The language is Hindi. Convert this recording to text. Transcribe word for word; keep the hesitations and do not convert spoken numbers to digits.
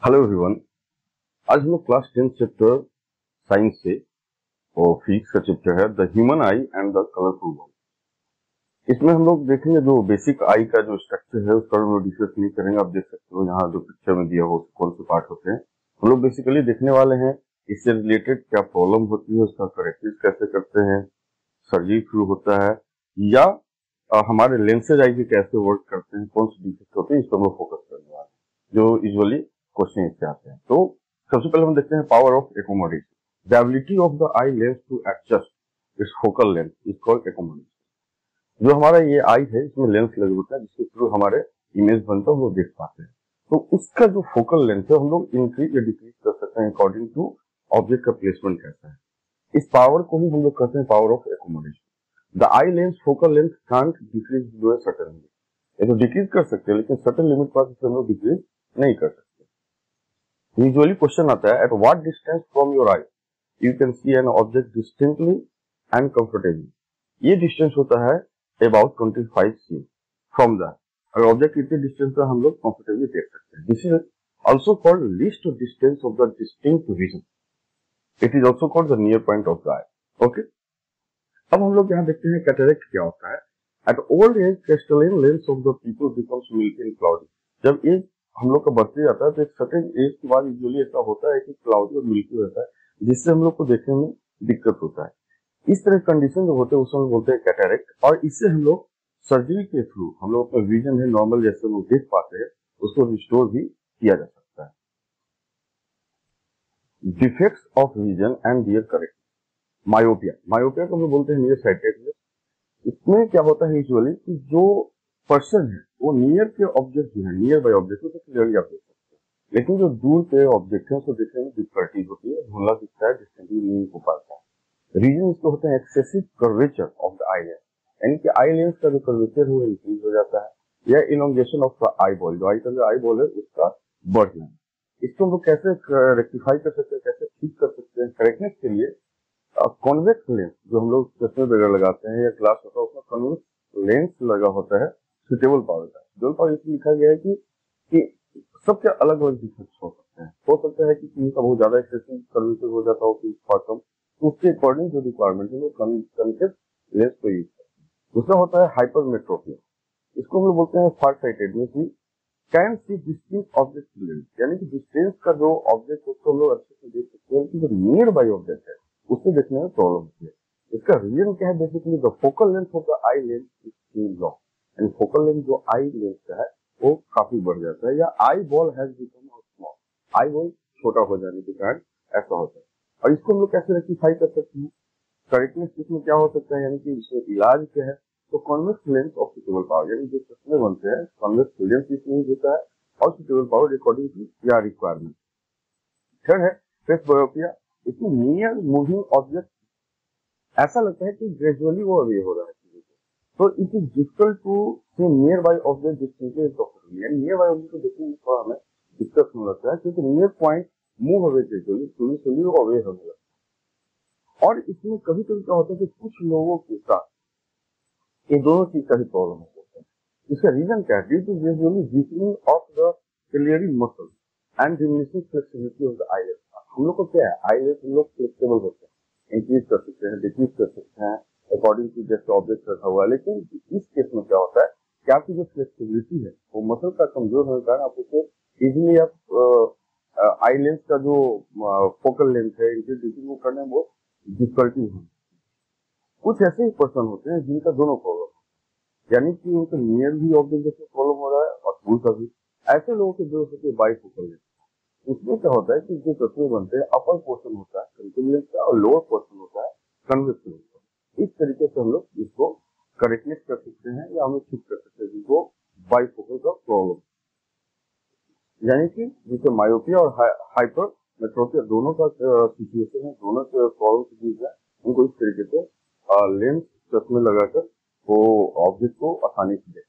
Hello everyone. आज हम लोग क्लास टेंथ चैप्टर साइंस से और फिजिक्स का चैप्टर है the human eye and the colourful world. इसमें हम लोग देखेंगे जो बेसिक आई का जो स्ट्रक्चर है उसका हम लोग डिस्कस नहीं करेंगे। आप देख सकते हो यहाँ जो पिक्चर में दिया हो कौन से पार्ट होते हैं। हम लोग बेसिकली देखने वाले हैं इससे रिलेटेड क्या प्रॉब्लम होती है, उसका करेक्टिव कैसे करते हैं, सर्जरी थ्रू होता है या आ, हमारे लेंसेज आई के कैसे वर्क करते हैं, कौन से डिफेक्ट होते हैं, इस पर हम लोग फोकस करने वाले हैं जो यूजुअली क्वेश्चन इससे आते हैं। तो सबसे पहले हम देखते हैं power of accommodation. The ability of the eye lens to adjust its focal length is called accommodation. जो हमारा ये आई है इसमें लेंस लगे होता है जिसके थ्रू हमारे इमेज बनता है वो देख पाते हैं। तो उसका जो फोकल लेंथ है हम लोग इंक्रीज या डिक्रीज कर सकते हैं अकॉर्डिंग टू ऑब्जेक्ट का प्लेसमेंट कैसा है। इस पावर को ही हम लोग कहते हैं power of accommodation. The eye lens focal length can't decrease below a certain limit. ये तो डिक्रीज कर सकते हैं लेकिन सर्टेन लिमिट पास हम लोग डिक्रीज नहीं कर सकते। यूजुअली क्वेश्चन आता है at what distance from your eye you can see an object distinctly and comfortably. ये डिस्टेंस होता है about twenty five C from that. अगर ऑब्जेक्ट इतने डिस्टेंस पर हम लोग कंफर्टेबली देख सकते हैं। This is also called least distance of the distinct vision. It is also called the near point of the eye. Okay, अब हम लोग यहाँ देखते हैं कैटरेक्ट क्या होता है। At old age crystalline lens of the people becomes milky and cloudy. जब एज हम लोग का बढ़ते जाता है तो एक सर्टेन एज के बाद यूजुअली ऐसा होता है कि क्लाउडी और मिल्की रहता है जिससे हम लोग को देखने में दिक्कत होता है। इस तरह कंडीशन जो होते हैं उसको हम बोलते हैं कैटरेक्ट। और इससे हम लोग सर्जरी के थ्रू हम लोग अपना विजन है नॉर्मल जैसे हम लोग देख पाते हैं उसको रिस्टोर भी किया जा सकता है। Defects of vision and their correct. Myopia, myopia को हम लोग बोलते हैं नियर साइटेडनेस। इसमें क्या होता है यूजुअली कि जो पर्सन है वो नियर के ऑब्जेक्ट जो है नियर बाय ऑब्जेक्ट तो क्लियरली आप देख सकते हैं, लेकिन जो दूर के ऑब्जेक्ट है उसको देखने में डिफिकल्टी होती है, धुंधला दिखता है, डिस्टिंक्टली नहीं हो पाता है। रीजन इसको होता है excessive curvature of the eye lens, यानी कि आई लेंस का जो कर्वेचर है वो इंक्रीज हो जाता है, या elongation of the eyeball, जो आई का जो आई बॉल है उसका बढ़ जाना। इसको हम लोग कैसे रेक्टिफाई कर सकते हैं, कैसे ठीक कर सकते हैं करेक्टनेस के लिए कॉन्वेक्स लेंस जो हम लोग चश्मे वगैरह लगाते हैं या ग्लास होता है उसमें कॉन्वेक्स लेंस लगा होता है सुटेबल पावर का। सुटेबल पावर इसमें लिखा गया है कि, कि सबके अलग अलग डिफेक्ट्स हो सकते हैं। हो सकता है कि किसी का बहुत ज्यादा एक्सेसिव सर्विसेज हो जाता हो किसी का कम, तो उसके अकॉर्डिंग जो रिक्वायरमेंट है वो कॉन्वेक्स लेंस को यूज करते हैं। दूसरा होता है हाइपरमेट्रोपिया। इसको हम लोग बोलते हैं far sightedness. Can see distinct object clearly, यानी कि डिस्टेंस का जो ऑब्जेक्ट है उसको हम लोग अच्छे से देख सकते हैं, जो नियर बाय ऑब्जेक्ट है उससे देखने में प्रॉब्लम होती है। इसका रीजन क्या है? Basically the focal length of the eye lens is too long, and focal length जो आई लेंस का है वो काफी बढ़ जाता है, या eyeball has become small, eyeball छोटा हो जाने के कारण ऐसा होता है। और इसको हम लोग कैसे रेक्टिफाई कर सकते हैं? करेक्टनेस इसमें क्या हो सकता है, यानी कि इसमें इलाज क्या है? तो convex lens of suitable power, यानी जो चश्मे बनते हैं कॉन्वेक्स लेंस इसमें यूज होता है और सुटेबल पावर अकॉर्डिंग टू या रिक्वायरमेंट। थर्ड है फेस बायोपिया। इसमें नियर मूविंग ऑब्जेक्ट ऐसा लगता है कि ग्रेजुअली वो अवे हो रहा है चीजों को, तो it is difficult to see nearby object distinctly and properly. Nearby object को देखने में थोड़ा हमें दिक्कत होने लगता है क्योंकि near point move away gradually, slowly slowly वो अवे होने लगता है। और इसमें कभी कभी क्या होता है कि कुछ लोगों के साथ ये दोनों चीज का ही प्रॉब्लम हो सकता है। इसका रीजन क्या है? Due to gradually weakening of the ciliary muscle and diminishing flexibility of the eye lens. हम लोग को क्या है, आईलेस हम लोग फ्लेक्सिबल होते हैं, इंक्रीज कर सकते हैं, डिक्रीज कर सकते हैं अकॉर्डिंग टू जैसे ऑब्जेक्ट रखा हुआ है। लेकिन इस केस में क्या होता है कि आपकी जो फ्लेक्सिबिलिटी है वो मसल का कमजोर होने के कारण आप उसे इजिली आप आई लेंस का जो फोकल लेंथ है इंक्रीज डिक्रीज वो करने में वो डिफिकल्टी है। कुछ ऐसे ही पर्सन होते हैं जिनका दोनों प्रॉब्लम, यानी कि उनको नियर भी ऑब्जेक्ट देखने प्रॉब्लम हो रहा है और दूर का भी। ऐसे लोगों के जो होते हैं बाई फोकल लेंस, उसमें क्या होता है कि जो चश्मे बनते हैं अपर पोर्शन होता है कंटिन्यू लेंस का और लोअर पोर्शन होता है कन्वेक्स लेंस का। इस तरीके से हम लोग इसको करेक्टनेस कर सकते हैं या हम लोग ठीक कर सकते हैं जिनको बाई फोकल का प्रॉब्लम, यानी कि जिसे मायोपिया और हाइपर मेट्रोपिया दोनों का सिचुएशन है, दोनों के प्रॉब्लम की चीज है, उनको इस तरीके से लेंस चश्मे लगाकर वो ऑब्जेक्ट को आसानी से